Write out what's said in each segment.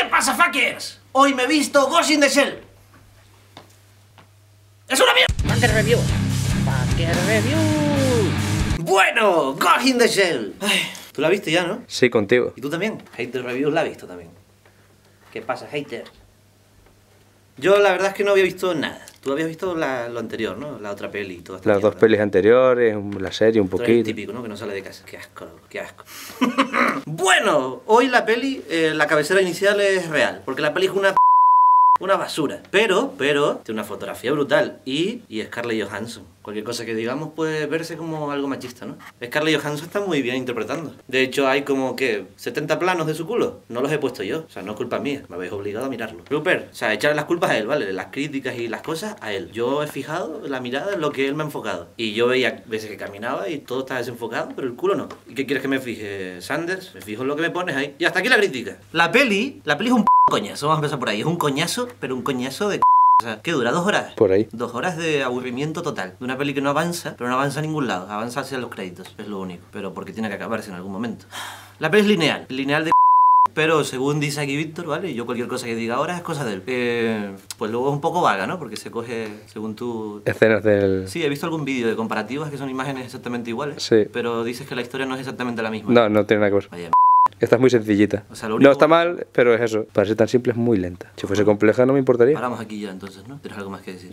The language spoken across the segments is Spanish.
¿Qué pasa, fuckers? Hoy me he visto Ghost in the Shell. ¡Es una mierda! Fucker Review. Fucker Review. Bueno, Ghost in the Shell. Ay, tú la viste ya, ¿no? Sí, contigo. ¿Y tú también? Hater Reviews la ha visto también. ¿Qué pasa, hater? Yo la verdad es que no había visto nada. Tú habías visto lo anterior, ¿no? La otra peli y toda esta Las dos mierda. pelis anteriores, la serie un Tú eres el poquito. típico, ¿no? Que no sale de casa. Qué asco, loco, qué asco. Bueno, hoy la peli, la cabecera inicial es real. Porque la peli es una basura. Pero, tiene una fotografía brutal. Y Scarlett Johansson. Cualquier cosa que digamos puede verse como algo machista, ¿no? Scarlett Johansson está muy bien interpretando. De hecho, hay como que 70 planos de su culo. No los he puesto yo. O sea, no es culpa mía. Me habéis obligado a mirarlo. Rupert, o sea, echarle las culpas a él, ¿vale? Las críticas y las cosas a él. Yo he fijado la mirada en lo que él me ha enfocado. Y yo veía veces que caminaba y todo estaba desenfocado, pero el culo no. ¿Y qué quieres que me fije, Sanders? Me fijo en lo que me pones ahí. Y hasta aquí la crítica. La peli es un coñazo. Vamos a empezar por ahí. Es un coñazo, pero un coñazo de... O sea, ¿qué dura? 2 horas. Por ahí. 2 horas de aburrimiento total. De una peli que no avanza, pero no avanza a ningún lado. Avanza hacia los créditos, es lo único. Pero porque tiene que acabarse en algún momento. La peli es lineal. Lineal de... Pero según dice aquí Víctor, ¿vale? Y yo cualquier cosa que diga ahora es cosa de él. Pues luego es un poco vaga, ¿no? Porque se coge, según tú... Escenas del... Sí, he visto algún vídeo de comparativas que son imágenes exactamente iguales. Sí. Pero dices que la historia no es exactamente la misma. No, no tiene nada que ver. Vaya, Esta es muy sencillita. O sea, lo único- No está mal, pero es eso. Para ser tan simple es muy lenta. Si fuese compleja no me importaría. paramos aquí ya entonces, ¿no? ¿Tienes algo más que decir?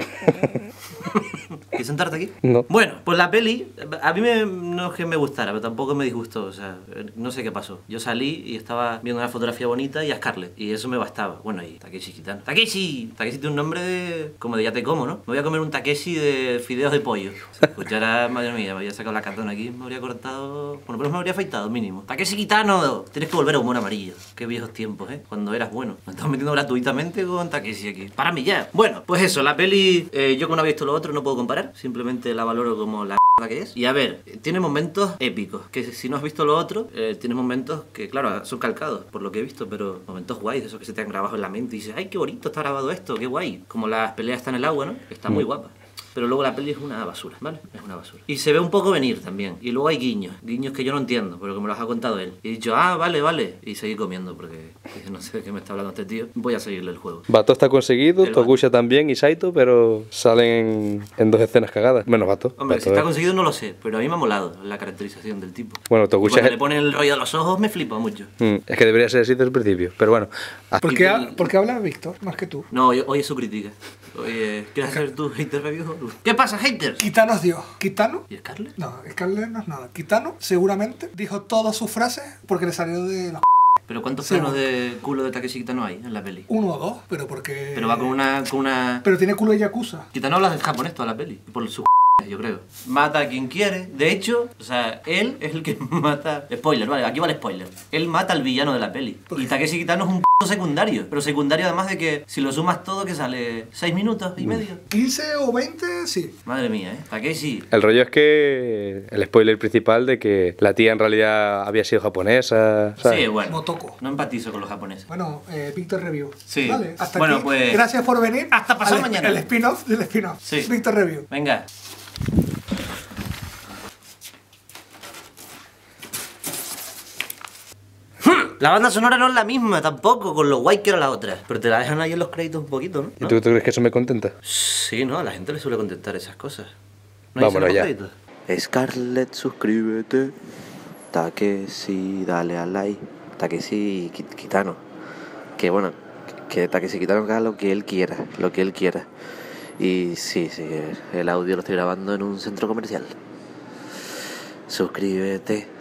¿Quieres sentarte aquí? No. Bueno, pues la peli, a mí no es que me gustara, pero tampoco me disgustó, o sea, no sé qué pasó. Yo salí y estaba viendo una fotografía bonita y a Scarlett, y eso me bastaba. Bueno, y Takeshi Kitano. ¡Takeshi! Takeshi tiene un nombre de... como de ya te como, ¿no? Me voy a comer un Takeshi de fideos de pollo. Si escuchara, madre mía, me había sacado la cartón aquí, me habría cortado... Bueno, pero me habría afeitado, mínimo. ¡Takeshi Kitano! Tienes que volver a humor amarillo. Qué viejos tiempos, ¿eh? Cuando eras bueno. Me estás metiendo gratuitamente con Takeshi aquí. ¡Para mí ya! Bueno, pues eso, la peli, yo como no había visto lo otro no puedo comparar. Simplemente la valoro como la que es. Y a ver, tiene momentos épicos, que si no has visto lo otro, tiene momentos que, claro, son calcados, por lo que he visto, pero momentos guays, esos que se te han grabado en la mente y dices, ay, qué bonito está grabado esto, qué guay. Como las peleas están en el agua, ¿no? Está muy guapa. Pero luego la peli es una basura, ¿vale? Es una basura. Y se ve un poco venir también. Y luego hay guiños. Guiños que yo no entiendo, pero que me los ha contado él. Y he dicho, ah, vale, vale. Y seguí comiendo porque no sé de qué me está hablando este tío. Voy a seguirle el juego. Bato está conseguido, El Tokusha también y Saito, pero salen en 2 escenas cagadas. Menos Bato. Hombre, Bato si está es- conseguido no lo sé, pero a mí me ha molado la caracterización del tipo. Bueno, Y Tokusha cuando es... le ponen el rollo a los ojos me flipa mucho. Es que debería ser así desde el principio. Pero bueno. ¿Por qué habla Víctor más que tú? No, hoy es su crítica. Oye, ¿quieres hacer tu hater review? ¿Qué pasa, haters? Kitano es Dios. ¿Kitano? ¿Y Scarlett? No, Scarlett no es nada. Kitano seguramente dijo todas sus frases porque le salió de los ¿Pero cuántos Sí, planos bueno. de culo de Takeshi Kitano hay en la peli? 1 o 2, pero porque... Pero va con una... Pero tiene culo de Yakuza. Kitano habla en japonés toda la peli. Por su yo creo. Mata a quien quiere. De hecho, o sea, él es el que mata... Spoiler, vale, aquí va el spoiler. Él mata al villano de la peli. ¿Por Y qué? Takeshi Kitano es un secundario. Pero secundario además de que si lo sumas todo que sale 6 minutos y medio. 15 o 20, sí. Madre mía, Takeshi. El rollo es que el spoiler principal de que la tía en realidad había sido japonesa, ¿sabes? Sí, bueno. Motoko. No empatizo con los japoneses. Bueno, Víctor Review. Sí. Vale, hasta Bueno, aquí. pues- Gracias por venir. Hasta pasado al- mañana. El spin-off del spin-off. Sí. Víctor Review. Venga. La banda sonora no es la misma tampoco, con lo guay que era la otra. Pero te la dejan ahí en los créditos un poquito, ¿no? ¿Y tú crees que eso me contenta? Sí, ¿no? A la gente le suele contestar esas cosas. Vámonos ya. créditos? Scarlett, suscríbete. Takeshi, dale al like. Takeshi Kitano. Que bueno, que Takeshi Kitano haga lo que él quiera, lo que él quiera. Y sí, el audio lo estoy grabando en un centro comercial. Suscríbete.